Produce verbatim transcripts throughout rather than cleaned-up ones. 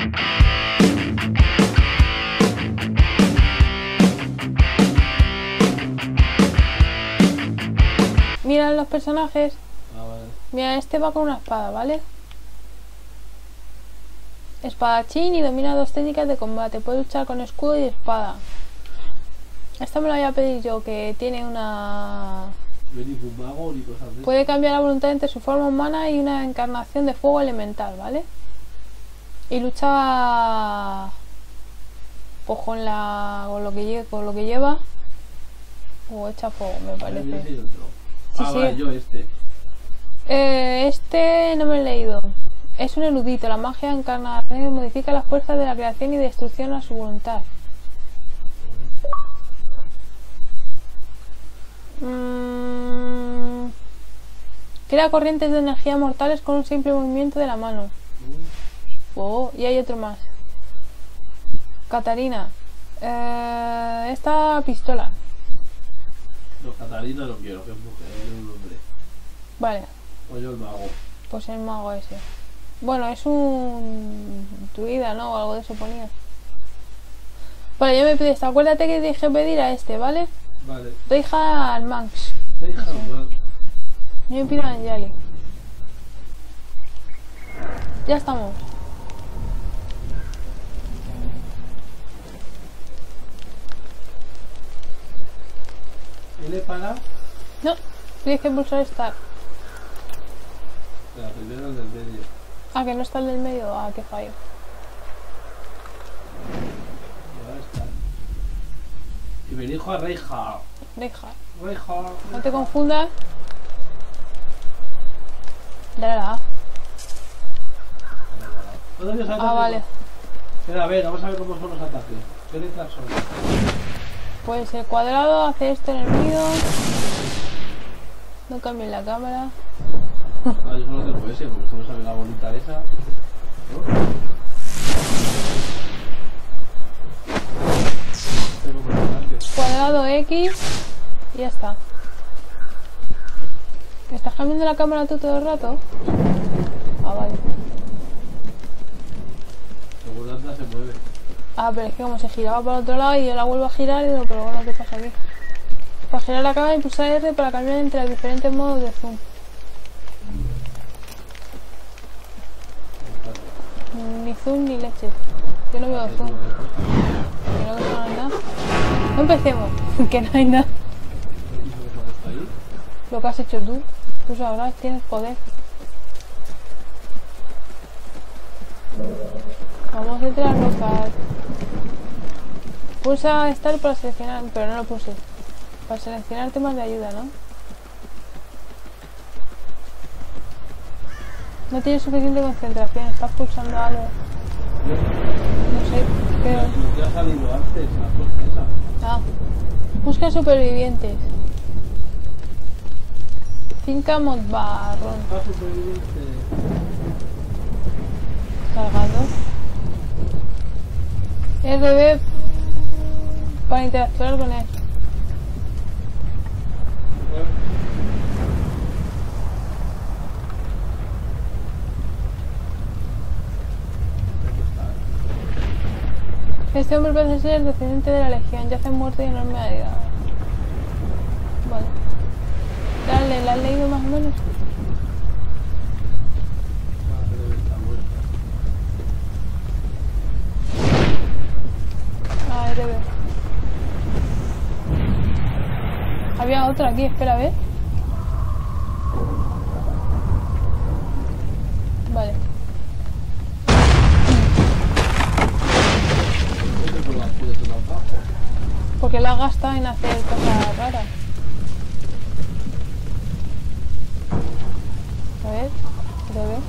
Mira los personajes. Ah, vale. Mira, este va con una espada, ¿vale? Espadachín y domina dos técnicas de combate. Puede luchar con escudo y espada. Esta me la voy a pedir yo, que tiene una... Puede cambiar la voluntad entre su forma humana y una encarnación de fuego elemental, ¿vale? Y lucha pues con la con lo que lleva, con lo que lleva o echa fuego, me parece. Sí, ah, sí. Vale, yo este. Eh, este no me he leído. Es un erudito. La magia encarna modifica las fuerzas de la creación y destrucción a su voluntad. Mm, crea corrientes de energía mortales con un simple movimiento de la mano. Oh, y hay otro más. Catarina. Eh, esta pistola. No, Catarina no quiero, que es mujer, es un hombre. Vale. O yo el mago. Pues el mago ese. Bueno, es un... druida, ¿no? O algo de eso ponía. Vale, yo me pido esta. Acuérdate que dije pedir a este, ¿vale? Vale. Deja al Manx. Deja al Manx. Yo me pido a Anjali. Ya estamos. ¿L para? No, tienes que pulsar Start. La primera es del medio. Ah, que no está el del medio. Ah, qué fallo. Ya está. Y me dijo a Reija. Deja. Reija. No te confundas. Dale la A. Ah, vale. Espera, a ver, vamos a ver cómo son los ataques. ¿Qué letras son? Pues el cuadrado hace esto en el nido. No cambies la cámara. Ah, yo solo tengo ese, porque solo sale la bolita esa. ¿No? Tengo personajes. Cuadrado X. Y ya está. ¿Estás cambiando la cámara tú todo el rato? Ah, vale. Seguro anda se mueve. Ah, pero es que como se giraba para el otro lado y yo la vuelvo a girar y digo, pero bueno, ¿qué pasa aquí? Para girar la cámara y pulsar R para cambiar entre los diferentes modos de zoom. Ni zoom ni leche. Yo no veo zoom. Que no veo nada. No empecemos, que no hay nada. Lo que has hecho tú. Tú sabrás, tienes poder. Vamos entre las rocas. Pulsa Start para seleccionar, pero no lo puse. Para seleccionar temas de ayuda, ¿no? No tienes suficiente concentración, estás pulsando algo. No sé, pero... Lo que ha salido antes, la corteza. Ah. Busca supervivientes. Finca Montbarron. Busca supervivientes. Cargando. R B para interactuar con él. Este hombre parece ser descendiente de la legión, yace muerto y enorme herida. Vale. Dale, ¿la has leído más o menos? Ah, R B. Había otra aquí, espera, a ver. Vale. Porque la gasta en hacer cosas raras. A ver, R B.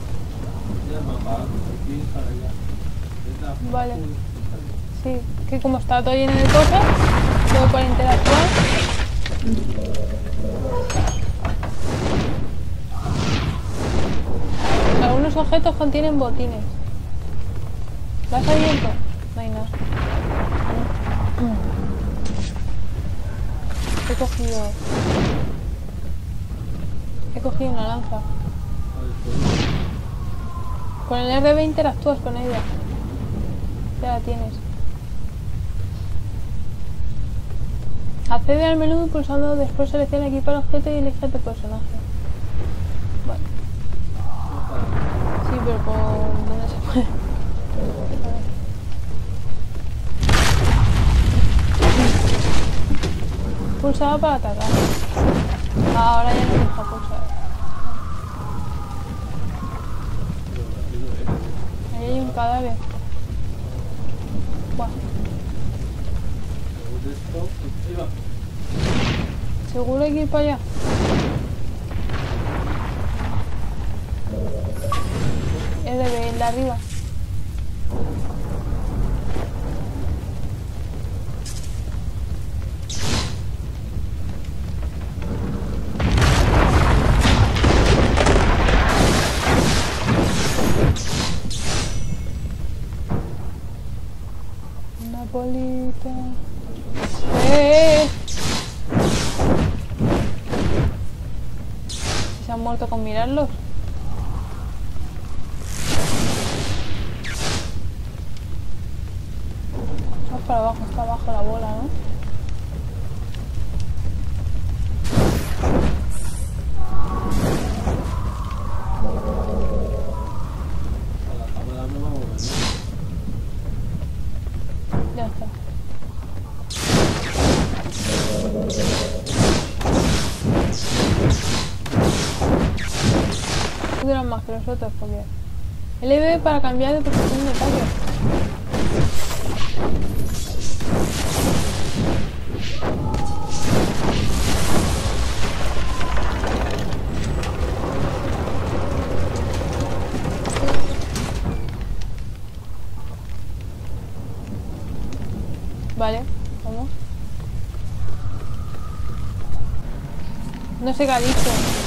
Vale. Sí, que como está todo lleno de cosas, luego para interactuar. Algunos objetos contienen botines. ¿Lo has abierto? No hay nada. He cogido... He cogido una lanza. Con el R B interactúas con ella. Ya la tienes. Accede al menú pulsando después selecciona equipar objeto y elige tu personaje. Vale. Sí, pero ¿por dónde se puede? Pulsado para atacar. Ah, ahora ya no me deja pulsar. Ahí hay un cadáver. Buah. ¿Seguro hay que ir para allá? Es de el de arriba. Una bolita. ¡Eh! ¿Se han muerto con mirarlos? Vamos para abajo, está abajo la bola, ¿no? Ya está. Duran más que los otros porque... L B para cambiar de posición de ataque. Vale, vamos. No sé qué ha dicho.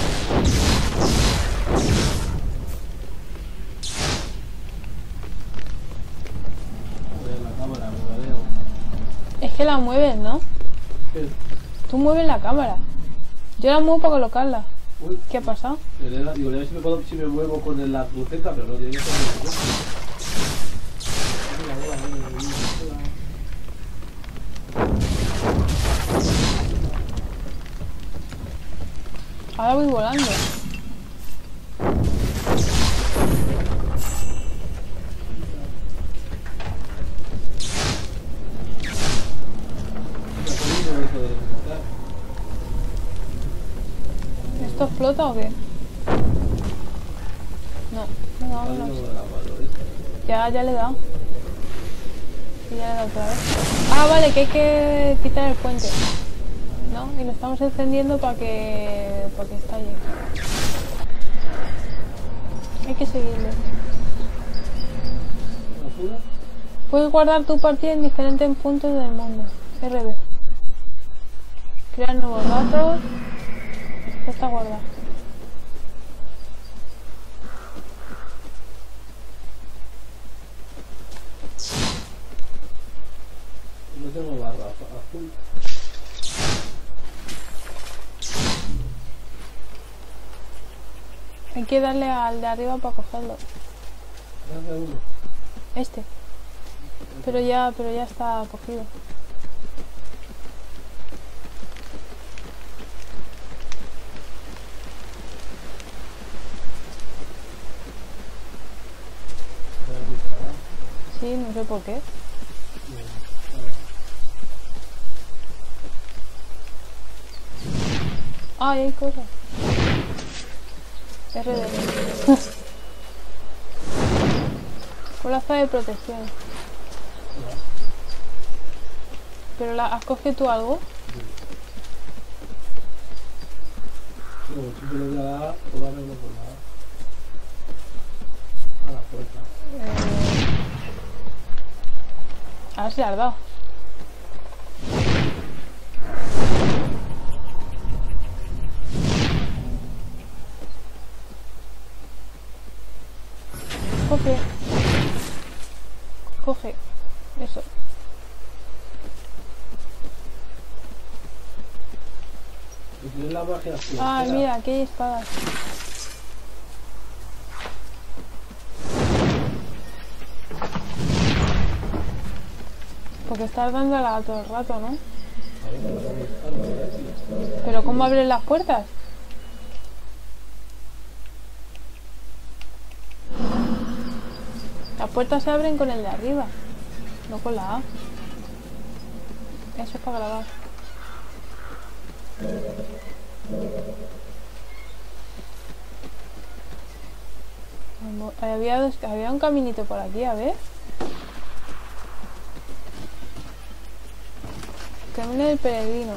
Es que la mueves, ¿no? ¿Qué? Tú mueves la cámara. Yo la muevo para colocarla. Uy, ¿Qué ha pasado? digo, a ver si me, puedo, si me muevo con la cruceta, pero no tiene que ser. Ahora voy volando. ¿Esto flota o qué? No, no, vámonos. Ya, ya le he dado. Y ya le he dado otra vez. Ah, vale, que hay que quitar el puente. ¿No? Y lo estamos encendiendo para que... para que estalle. Hay que seguirle. Puedes guardar tu partida en diferentes puntos del mundo. R B. Crear nuevos datos. Está guardado. No tengo barra azul. Hay que darle al de arriba para cogerlo. Dale uno. Este. Pero ya, pero ya está cogido. Sí, no sé por qué. Ah, hay cosas. R D. Coraza de protección. ¿Pero la, has cogido tú algo? No, si te lo voy a dar, pues dame uno por nada. A la puerta. Eh... A ver si la has dado. Coge. Coge. Eso. La magia azul. Ah, mira, aquí hay espadas. Porque estás dándola todo el rato, ¿no? ¿Pero cómo abren las puertas? Las puertas se abren con el de arriba, no con la A. Eso es para grabar. Había, dos, había un caminito por aquí, a ver. Camino del peregrino.